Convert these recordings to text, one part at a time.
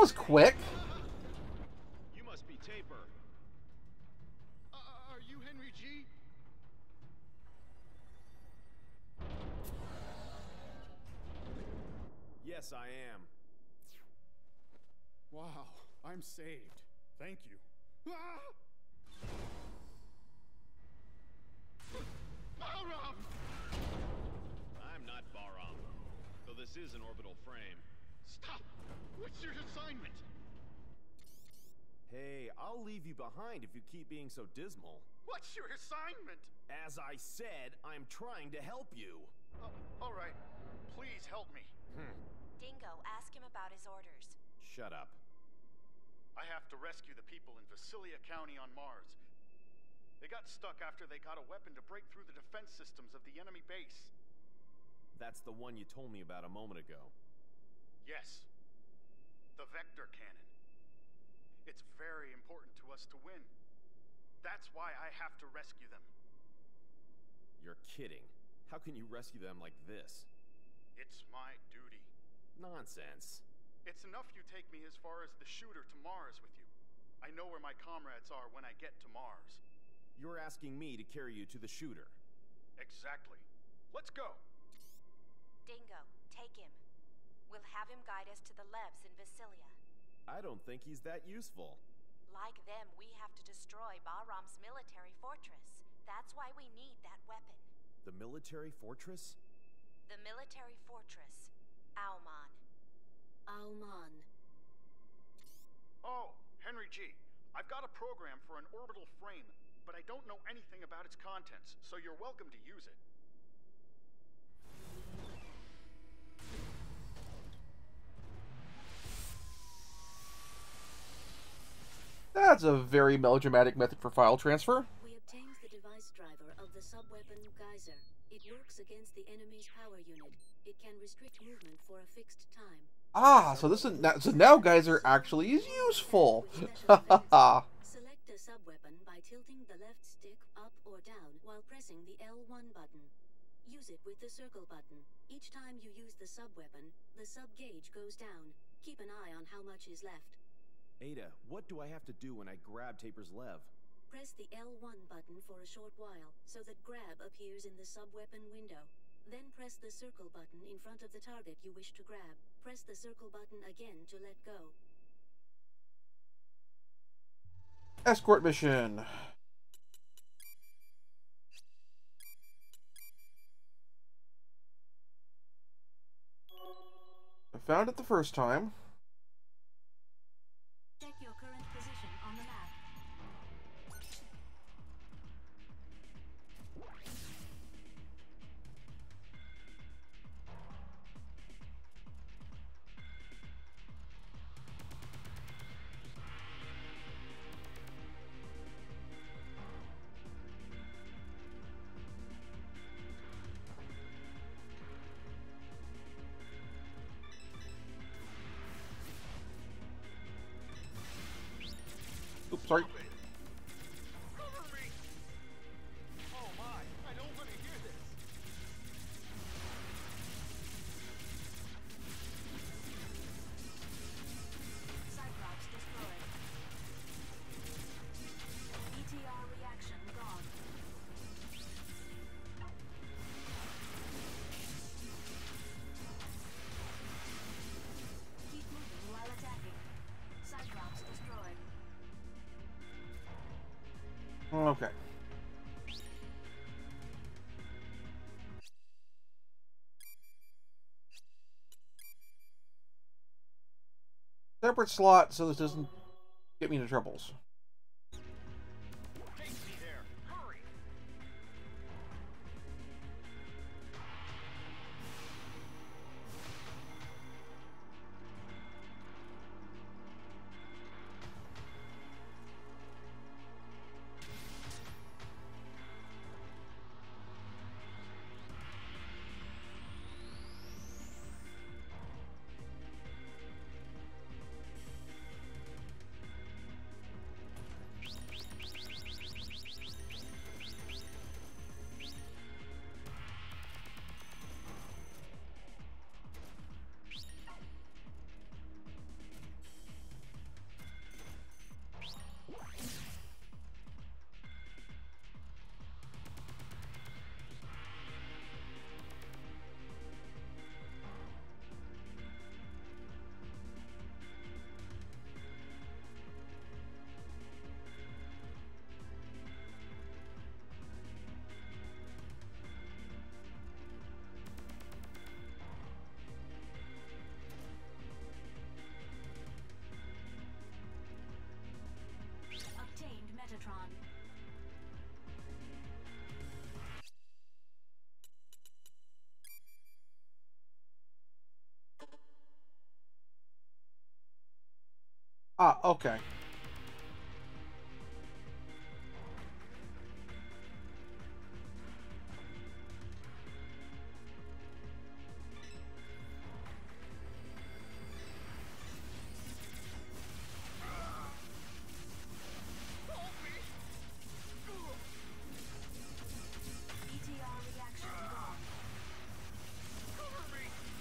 was quick. You must be Taper. Are you Henry G? Yes, I am. Wow, I'm saved. Thank you. Ah! Balram! I'm not Baram, though this is an orbital frame. Stop! What's your assignment? Hey, I'll leave you behind if you keep being so dismal. What's your assignment? As I said, I'm trying to help you. All right. Please help me. Dingo, ask him about his orders. Shut up. I have to rescue the people in Visalia County on Mars. They got stuck after they got a weapon to break through the defense systems of the enemy base. That's the one you told me about a moment ago. Yes. The Vector Cannon. It's very important to us to win. That's why I have to rescue them. You're kidding. How can you rescue them like this? It's my duty. Nonsense. It's enough you take me as far as the shooter to Mars with you. I know where my comrades are when I get to Mars. You're asking me to carry you to the shooter. Exactly. Let's go. Dingo, take him. We'll have him guide us to the labs in Visalia. I don't think he's that useful. Like them, we have to destroy Bahram's military fortress. That's why we need that weapon. The military fortress? The military fortress. Auman. Auman. Oh, Henry G. I've got a program for an orbital frame, but I don't know anything about its contents, so you're welcome to use it. That's a very melodramatic method for file transfer. We obtained the device driver of the sub-weapon Geyser. It works against the enemy's power unit. It can restrict movement for a fixed time. Ah, so this is now Geyser actually is useful. Ha ha ha. Select a sub-weapon by tilting the left stick up or down while pressing the L1 button. Use it with the circle button. Each time you use the sub-weapon, the sub-gauge goes down. Keep an eye on how much is left. Ada, what do I have to do when I grab Taper's lev? Press the L1 button for a short while, so that grab appears in the sub-weapon window. Then press the circle button in front of the target you wish to grab. Press the circle button again to let go. Escort mission. I found it the first time. Check your current position on the map. Oops, sorry. Cover me! Oh my, I don't want to hear this. Cyclops destroyed. ETR reaction gone. Keep moving while attacking. Cyclops destroyed. Okay. Separate slot so this doesn't get me into troubles. Take me there. Hurry! Ah, okay. ETR reaction gone. Cover me!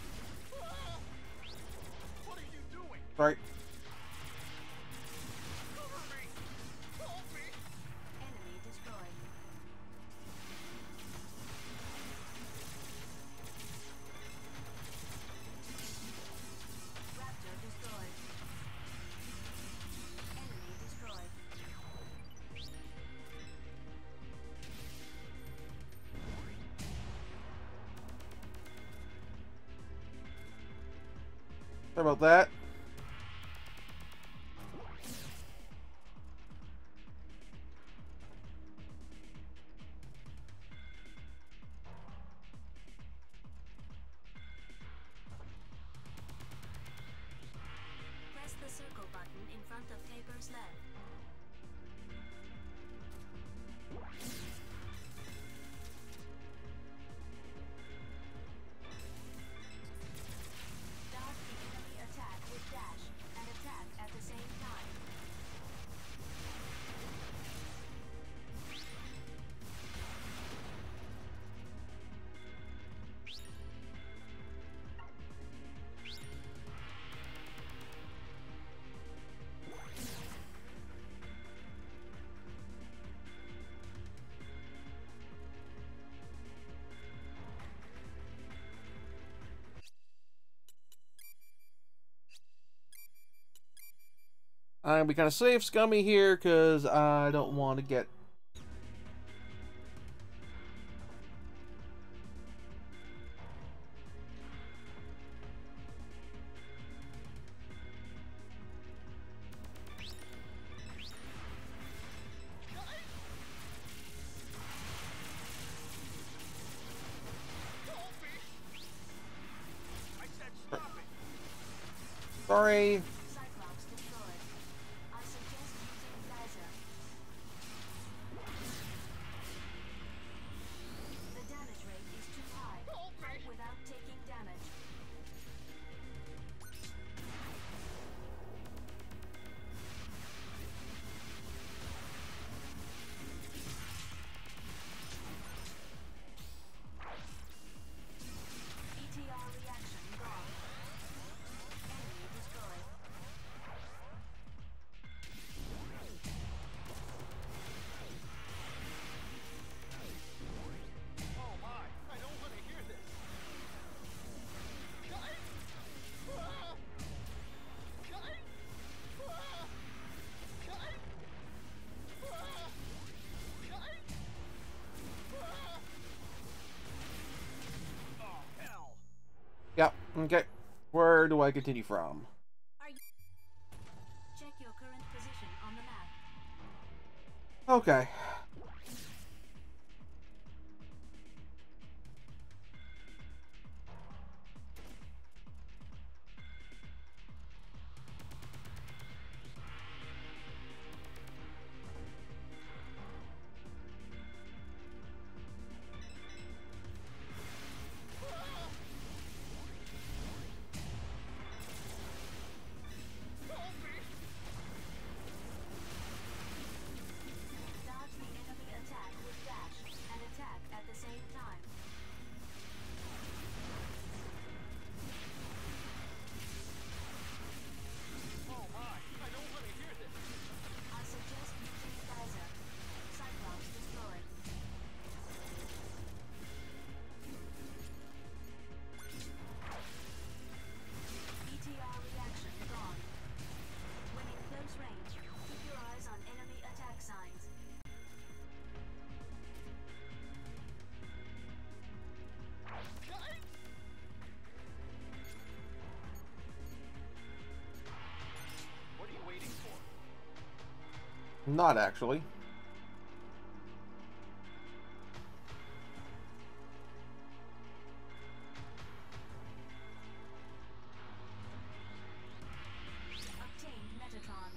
What are you doing? Right. Cover me! Help me! Enemy destroyed. Raptor destroyed. Enemy destroyed. Sorry about that. Press the circle button in front of Taper's left. Dodge the enemy attack with dash and attack at the same time. I'm gonna be kind of safe, scummy here, because I don't want to get. I said stop it! Sorry. Cyclops destroyed. I suggest using laser. The damage rate is too high. Fight without taking damage. ETR reaction gone. Enemy destroyed. Oh my! I don't want to hear this! Guys! Guys! Guys! Oh, hell! Yep. Okay. Where do I continue from? Are you? Check your current position on the map. Okay. Dodge the enemy attack with dash and attack at the same time. Oh my! I don't want to hear this! I suggest using laser. Cyclops destroyed. ETR reaction gone. When in close range, keep your eyes on enemy attack signs. Guys! What are you waiting for? Not actually. Obtained Metatron.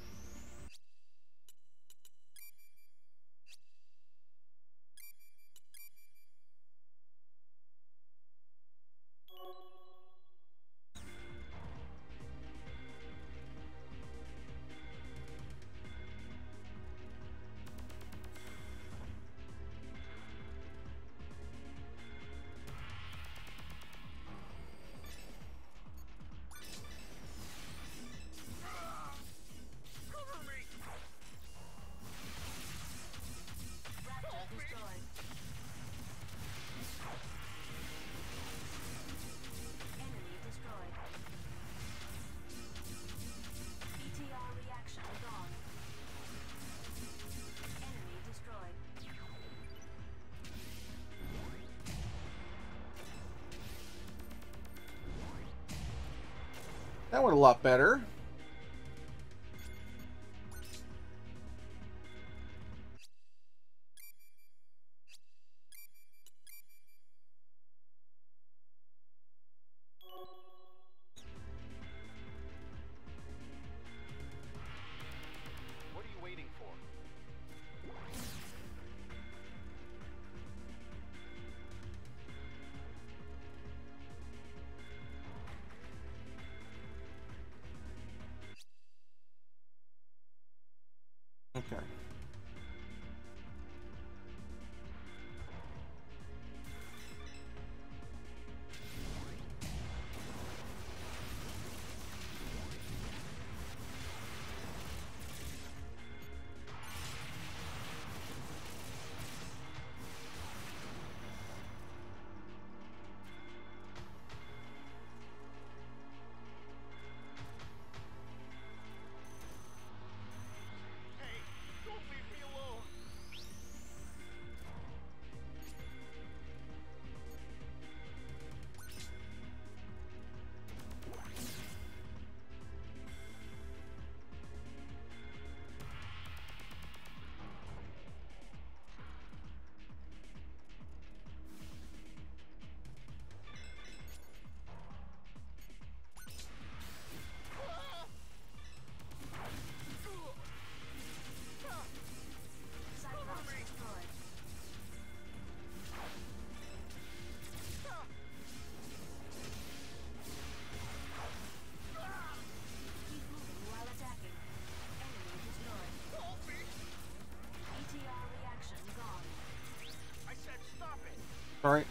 That went a lot better. What are you waiting for? Okay. Hey, don't leave me alone. Cyclops destroyed. Keep moving while attacking. Enemy destroyed. Help me! ETR reaction gone. I said stop it. All right.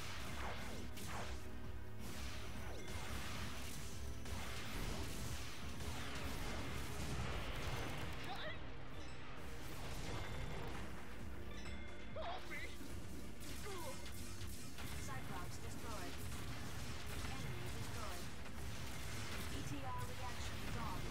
Help me! Cyclops destroyed. Enemy destroyed. ETR reaction gone.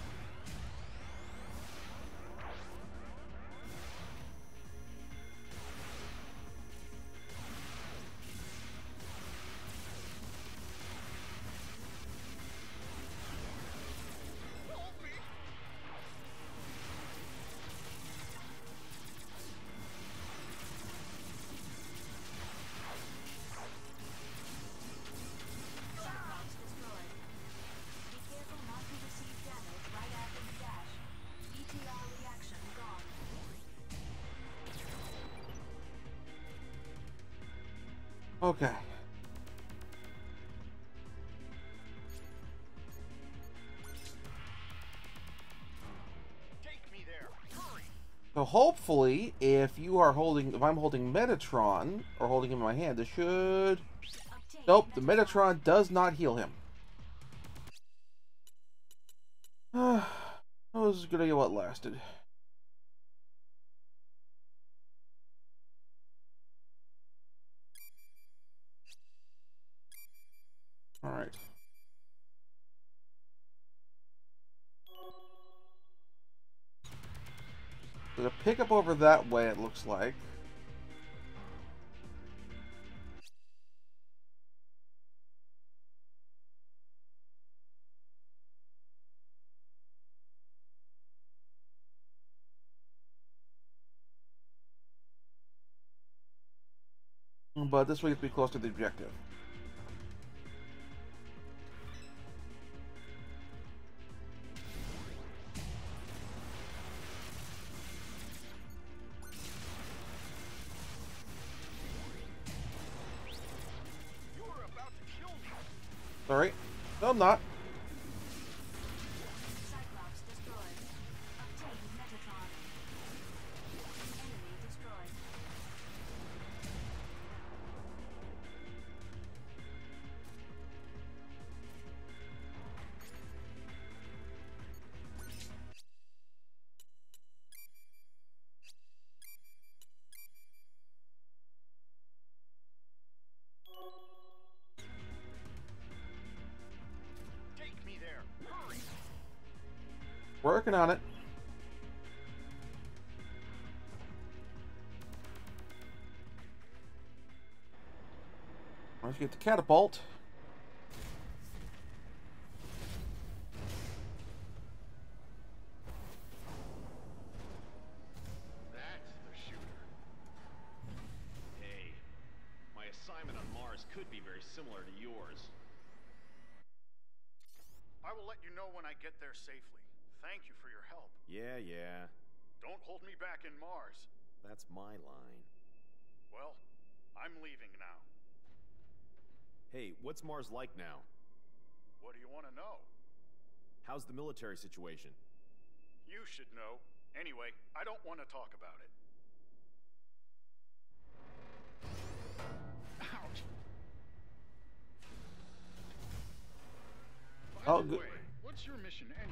Help me! Cyclops destroyed. Be careful not to receive damage right after the dash. ETR reaction gone. Okay. Take me there. Hurry! So hopefully, if I'm holding Metatron, or holding him in my hand, this should... Obtain Nope, the Metatron does not heal him. Oh, this is a good idea what lasted. Alright. There's a pickup over that way, it looks like. But this way gets me close to the objective. You were about to kill me. Sorry. No, I'm not. Cyclops destroyed. Obtain Metatron. Enemy destroyed. Take me there. Hurry! Working on it. Let's get the catapult. could be very similar to yours. I will let you know when I get there safely. Thank you for your help. Yeah. Don't hold me back in Mars. That's my line. Well, I'm leaving now. Hey, what's Mars like now? What do you want to know? How's the military situation? You should know. Anyway, I don't want to talk about it. Ouch! By Oh, the good. way, what's your mission anyway?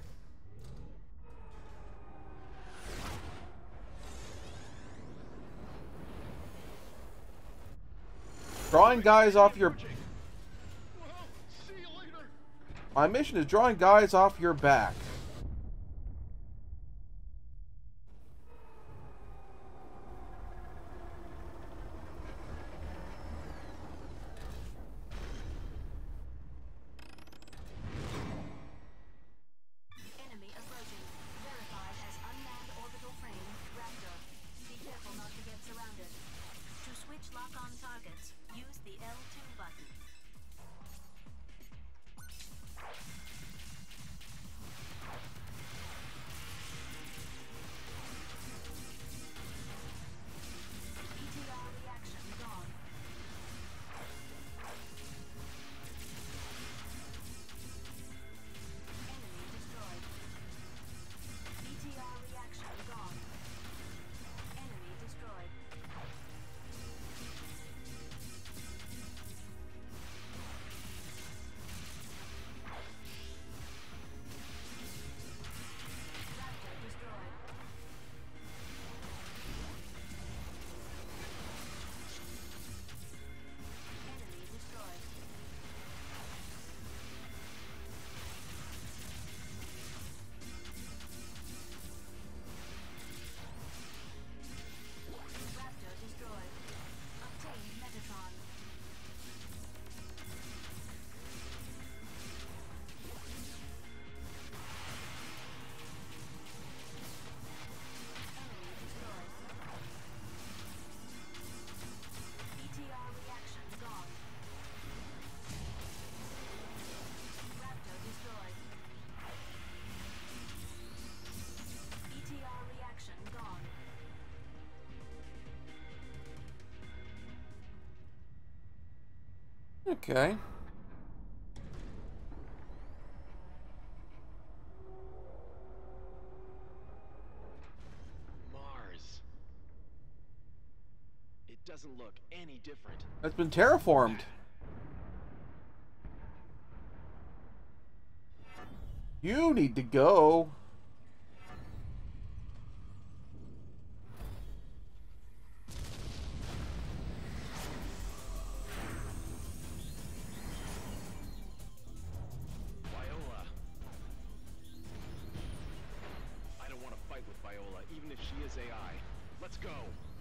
Drawing guys off your... Well, see you later. My mission is drawing guys off your back. Enemy approaching. Verified as unmanned orbital frame, Raptor. Be careful not to get surrounded. To switch lock-on targets, use the L2 button. ETR reaction gone. Enemy destroyed. ETR reaction gone. Enemy destroyed. Raptor destroyed. Enemy destroyed. Raptor destroyed. Obtained Metatron. Enemy destroyed. ETR reaction gone. Raptor destroyed. ETR reaction gone. Okay. Mars. It doesn't look any different. It's been terraformed. You need to go. Viola. I don't want to fight with Viola, even if she is AI. Let's go.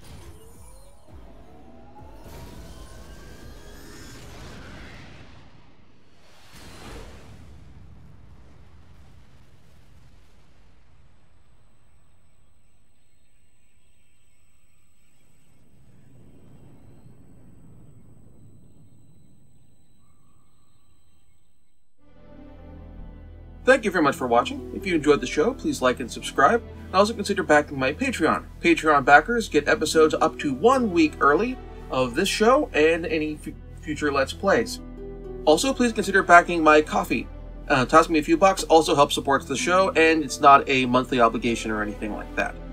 Thank you very much for watching. If you enjoyed the show, please like and subscribe. And also consider backing my Patreon. Patreon backers get episodes up to 1 week early of this show and any future Let's Plays. Also, please consider backing my Ko-fi. Tossing me a few bucks also helps support the show, and it's not a monthly obligation or anything like that.